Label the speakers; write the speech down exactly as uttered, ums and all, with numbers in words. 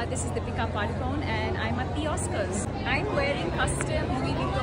Speaker 1: this is Deepika Padukone and I'm at the Oscars. I'm wearing custom Louis Vuitton